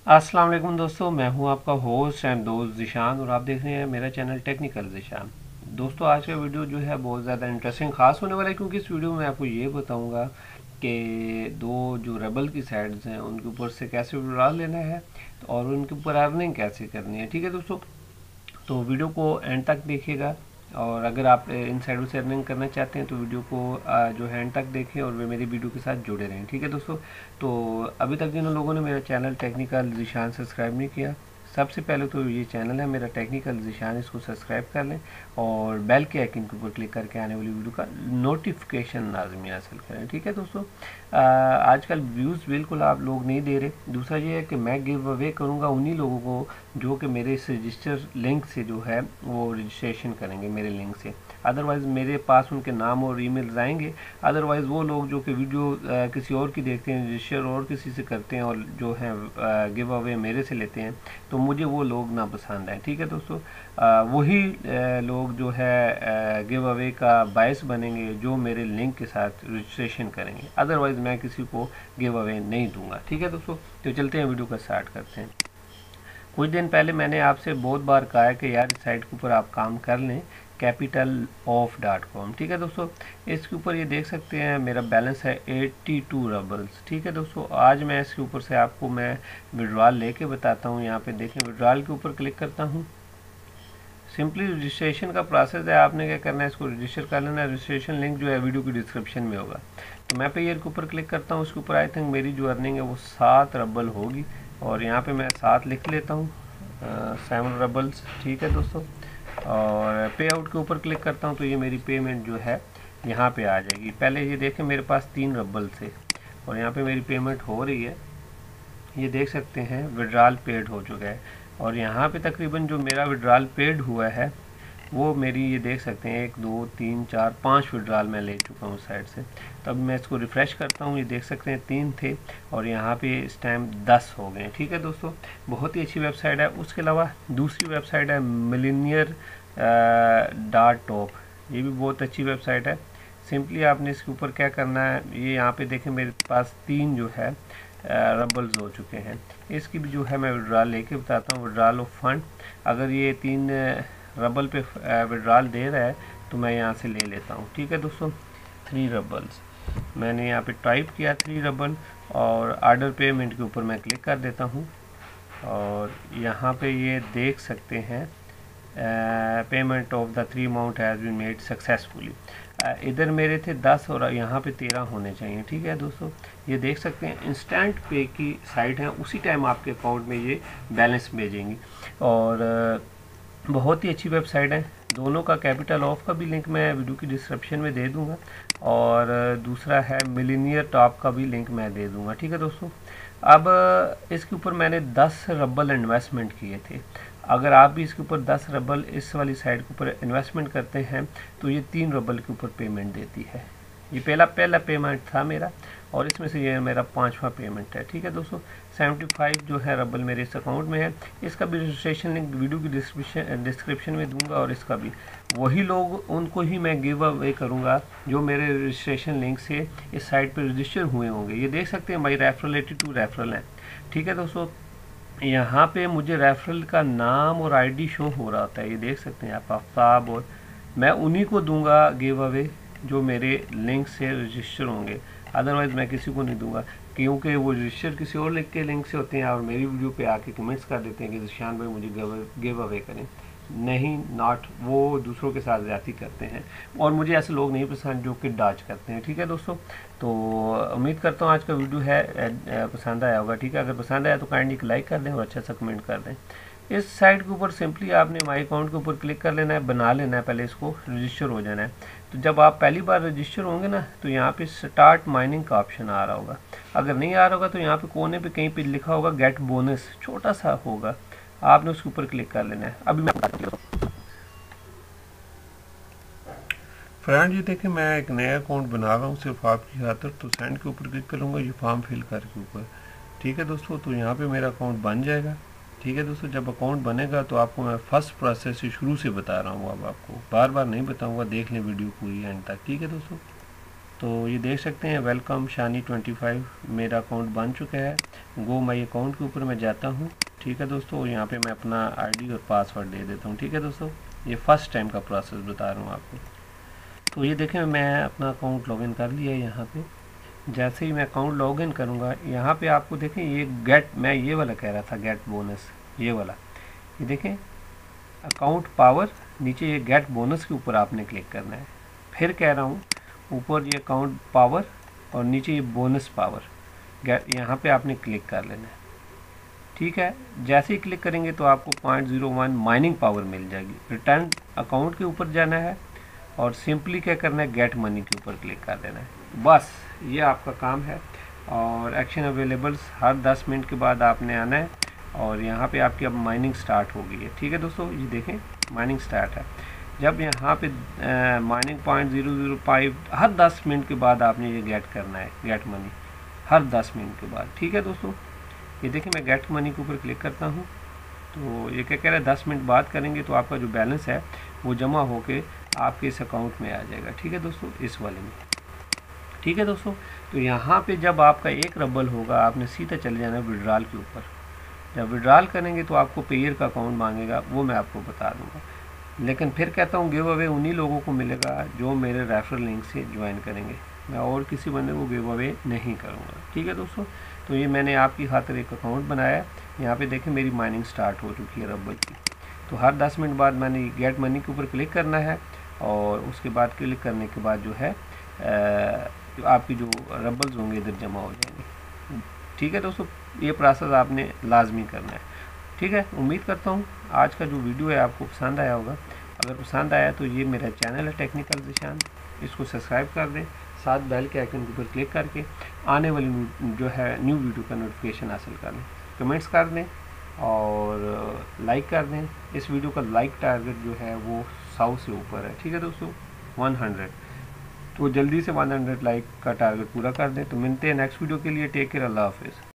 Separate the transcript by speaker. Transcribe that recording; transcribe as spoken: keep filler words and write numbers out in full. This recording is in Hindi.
Speaker 1: अस्सलाम वालेकुम दोस्तों, मैं हूं आपका होस्ट एंड दोस्त ज़ीशान और आप देख रहे हैं मेरा चैनल टेक्निकल ज़ीशान। दोस्तों, आज का वीडियो जो है बहुत ज़्यादा इंटरेस्टिंग खास होने वाला है, क्योंकि इस वीडियो में आपको ये बताऊंगा कि दो जो रेबल की साइड्स हैं उनके ऊपर से कैसे विड्रॉल लेना है और उनके ऊपर अर्निंग कैसे करनी है। ठीक है दोस्तों, तो वीडियो को एंड तक देखिएगा और अगर आप इन साइडों से अर्निंग करना चाहते हैं तो वीडियो को आ, जो है एंड तक देखें और वे मेरी वीडियो के साथ जुड़े रहें। ठीक है दोस्तों, तो अभी तक जिन लोगों ने मेरा चैनल टेक्निकल ज़ीशान सब्सक्राइब नहीं किया, सबसे पहले तो ये चैनल है मेरा टेक्निकल ज़ीशान, इसको सब्सक्राइब कर लें और बेल के आइकन के ऊपर क्लिक करके आने वाली वीडियो का नोटिफिकेशन लाजमी हासिल करें। ठीक है दोस्तों, आजकल व्यूज़ बिल्कुल आप लोग नहीं दे रहे। दूसरा ये है कि मैं गिव अवे करूँगा उन्हीं लोगों को जो कि मेरे इस रजिस्टर लिंक से जो है वो रजिस्ट्रेशन करेंगे मेरे लिंक से। अदरवाइज़ मेरे पास उनके नाम और ईमेल्स आएंगे। अदरवाइज़ वो लोग जो कि वीडियो आ, किसी और की देखते हैं, रजिस्टर और किसी से करते हैं और जो है गिव अवे मेरे से लेते हैं, तो मुझे वो लोग ना पसंद आए। ठीक है दोस्तों, आ, वही आ, लोग जो है गिव अवे का बायस बनेंगे जो मेरे लिंक के साथ रजिस्ट्रेशन करेंगे। अदरवाइज़ मैं किसी को गिव अवे नहीं दूंगा। ठीक है दोस्तों, तो चलते हैं वीडियो का स्टार्ट करते हैं। कुछ दिन पहले मैंने आपसे बहुत बार कहा है कि यार इस साइट के ऊपर आप काम कर लें, कैपिटल ऑफ डॉट कॉम। ठीक है दोस्तों, इसके ऊपर ये देख सकते हैं मेरा बैलेंस है एट्टी टू रबल्स। ठीक है दोस्तों, आज मैं इसके ऊपर से आपको मैं विड्रॉल लेके बताता हूँ। यहाँ पे देखें, विड्रॉल के ऊपर क्लिक करता हूँ। सिंपली रजिस्ट्रेशन का प्रोसेस है, आपने क्या करना है, इसको रजिस्टर कर लेना है। रजिस्ट्रेशन लिंक जो है वीडियो की डिस्क्रिप्शन में होगा। तो मैं पे ईयर के ऊपर क्लिक करता हूँ। उसके ऊपर आई थिंक मेरी जो अर्निंग है वो सात रबल होगी और यहाँ पे मैं सात लिख लेता हूँ, सेवन रबल्स। ठीक है दोस्तों, और पे आउट के ऊपर क्लिक करता हूँ तो ये मेरी पेमेंट जो है यहाँ पे आ जाएगी। पहले ये देखें मेरे पास तीन रबल थे और यहाँ पे मेरी पेमेंट हो रही है। ये देख सकते हैं विड्रॉल पेड हो चुका है और यहाँ पे तकरीबन जो मेरा विड्रॉल पेड हुआ है वो मेरी, ये देख सकते हैं, एक दो तीन चार पाँच विड्रॉल मैं ले चुका हूँ साइड से। तब मैं इसको रिफ़्रेश करता हूँ, ये देख सकते हैं तीन थे और यहाँ पे इस टाइम दस हो गए। ठीक है दोस्तों, बहुत ही अच्छी वेबसाइट है। उसके अलावा दूसरी वेबसाइट है मिलीनियर डॉट टॉप, ये भी बहुत अच्छी वेबसाइट है। सिंपली आपने इसके ऊपर क्या करना है, ये यहाँ पे देखें मेरे पास तीन जो है रबल्स हो चुके हैं। इसकी भी जो है मैं विड्रॉल लेके बताता हूँ। विड्रॉल ऑफ फंड, अगर ये तीन रबल पे विड्रॉल दे रहा है तो मैं यहाँ से ले लेता हूँ। ठीक है दोस्तों, थ्री रबल्स मैंने यहाँ पे टाइप किया, थ्री रबल, और आर्डर पेमेंट के ऊपर मैं क्लिक कर देता हूँ और यहाँ पे ये देख सकते हैं payment of the three amount has been made successfully. इधर मेरे थे दस और यहाँ पे तेरह होने चाहिए। ठीक है दोस्तों, ये देख सकते हैं इंस्टेंट पे की साइट है, उसी टाइम आपके अकाउंट में ये बैलेंस भेजेंगी और बहुत ही अच्छी वेबसाइट है। दोनों का कैपिटल ऑफ का भी लिंक मैं वीडियो की डिस्क्रिप्शन में दे दूंगा और दूसरा है मिलीनियर टॉप का भी लिंक मैं दे दूंगा। ठीक है दोस्तों, अब इसके ऊपर मैंने दस रबल इन्वेस्टमेंट किए थे। अगर आप भी इसके ऊपर दस रबल इस वाली साइड के ऊपर इन्वेस्टमेंट करते हैं तो ये तीन रबल के ऊपर पेमेंट देती है। ये पहला पहला पेमेंट था मेरा और इसमें से ये मेरा पांचवा पेमेंट है। ठीक है दोस्तों, पचहत्तर जो है रबल मेरे इस अकाउंट में है। इसका भी रजिस्ट्रेशन लिंक वीडियो की डिस्क्रिप्शन डिस्क्रिप्शन में दूंगा और इसका भी वही लोग, उनको ही मैं गिव अवे करूंगा जो मेरे रजिस्ट्रेशन लिंक से इस साइट पर रजिस्टर हुए होंगे। ये देख सकते हैं भाई, रेफरल एटी टू रेफरल है। ठीक है दोस्तों, यहाँ पे मुझे रेफरल का नाम और आईडी शो हो रहा होता है, ये देख सकते हैं आप, आफ्ताब, और मैं उन्हीं को दूंगा गिव अवे जो मेरे लिंक से रजिस्टर होंगे। अदरवाइज़ मैं किसी को नहीं दूंगा, क्योंकि वो रजिस्टर किसी और लिंक के लिंक से होते हैं और मेरी वीडियो पे आके कमेंट्स कर देते हैं कि ज़ीशान भाई मुझे गिव अवे करें। नहीं, नॉट, वो दूसरों के साथ ज़्यादती करते हैं और मुझे ऐसे लोग नहीं पसंद जो कि डाच करते हैं। ठीक है दोस्तों, तो उम्मीद करता हूँ आज का वीडियो है पसंद आया होगा। ठीक है, अगर पसंद आया तो काइंडली एक लाइक कर दें और अच्छा सा कमेंट कर दें। इस साइट के ऊपर सिंपली आपने माई अकाउंट के ऊपर क्लिक कर लेना है, बना लेना है, पहले इसको रजिस्टर हो जाना है। तो जब आप पहली बार रजिस्टर होंगे ना तो यहाँ पे स्टार्ट माइनिंग का ऑप्शन आ रहा होगा। अगर नहीं आ रहा होगा तो यहाँ पे कोने पे कहीं पे लिखा होगा गेट बोनस, छोटा सा होगा, आपने उसके ऊपर क्लिक कर लेना है। अभी मैं फ्रेंड, ये देखें मैं एक नया अकाउंट बना रहा हूँ सिर्फ आपकी खातिर। तो सेंड के ऊपर क्लिक करूँगा, ये फॉर्म फिल करके ऊपर। ठीक है दोस्तों, तो यहाँ पे मेरा अकाउंट बन जाएगा। ठीक है दोस्तों, जब अकाउंट बनेगा तो आपको मैं फर्स्ट प्रोसेस से शुरू से बता रहा हूँ, अब आपको बार बार नहीं बताऊँगा, देख लें वीडियो पूरी एंड तक। ठीक है दोस्तों, तो ये देख सकते हैं वेलकम शानी ट्वेंटी फाइव मेरा अकाउंट बन चुका है। गो माई अकाउंट के ऊपर मैं जाता हूँ। ठीक है दोस्तों, यहाँ पे मैं अपना आईडी और पासवर्ड दे देता हूँ। ठीक है दोस्तों, ये फर्स्ट टाइम का प्रोसेस बता रहा हूँ आपको। तो ये देखें मैं अपना अकाउंट लॉगिन कर लिया है। यहाँ पे जैसे ही मैं अकाउंट लॉगिन करूँगा, यहाँ पे आपको देखें ये गेट, मैं ये वाला कह रहा था गेट बोनस, ये वाला, ये देखें अकाउंट पावर, नीचे ये गेट बोनस के ऊपर आपने क्लिक करना है। फिर कह रहा हूँ ऊपर ये अकाउंट पावर और नीचे ये बोनस पावर, गेट, यहाँ पे आपने क्लिक कर लेना है। ठीक है, जैसे ही क्लिक करेंगे तो आपको point zero one mining power मिल जाएगी। रिटर्न अकाउंट के ऊपर जाना है और सिंपली क्या करना है, गेट मनी के ऊपर क्लिक कर देना है। बस ये आपका काम है। और एक्शन अवेलेबल्स हर दस मिनट के बाद आपने आना है और यहाँ पे आपकी अब माइनिंग स्टार्ट हो गई है। ठीक है दोस्तों, ये देखें माइनिंग स्टार्ट है। जब यहाँ पे mining point zero zero five हर दस मिनट के बाद आपने ये गेट करना है, गेट मनी हर दस मिनट के बाद। ठीक है दोस्तों, ये देखिए मैं गेट मनी के ऊपर क्लिक करता हूँ तो ये क्या कह रहा है, दस मिनट बाद करेंगे तो आपका जो बैलेंस है वो जमा होके आपके इस अकाउंट में आ जाएगा। ठीक है दोस्तों, इस वाले में। ठीक है दोस्तों, तो यहाँ पे जब आपका एक रबल होगा आपने सीधा चले जाना है विड्रॉल के ऊपर। जब विड्रॉल करेंगे तो आपको पेयर का अकाउंट मांगेगा, वो मैं आपको बता दूंगा। लेकिन फिर कहता हूँ गिव अवे उन्हीं लोगों को मिलेगा जो मेरे रेफरल लिंक से ज्वाइन करेंगे। मैं और किसी बंदे को गिव अवे नहीं करूँगा। ठीक है दोस्तों, तो ये मैंने आपकी खातिर एक अकाउंट बनाया है। यहाँ पे देखें मेरी माइनिंग स्टार्ट हो चुकी है रबल की। तो हर दस मिनट बाद मैंने गेट मनी के ऊपर क्लिक करना है और उसके बाद क्लिक करने के बाद जो है जो आपकी जो रबल्स होंगे इधर जमा हो जाएंगे। ठीक है दोस्तों, ये प्रोसेस आपने लाजमी करना है। ठीक है, उम्मीद करता हूँ आज का जो वीडियो है आपको पसंद आया होगा। अगर पसंद आया तो ये मेरा चैनल है टेक्निकल ज़ीशान, इसको सब्सक्राइब कर दें, साथ बेल के आइकन के ऊपर क्लिक करके आने वाली जो है न्यू वीडियो का नोटिफिकेशन हासिल कर लें। कमेंट्स कर दें और लाइक कर दें। इस वीडियो का लाइक टारगेट जो है वो सौ से ऊपर है। ठीक है दोस्तों, हंड्रेड, तो जल्दी से हंड्रेड लाइक का टारगेट पूरा कर दें। तो मिलते हैं नेक्स्ट वीडियो के लिए। टेक केयर, अल्लाह हाफिज़।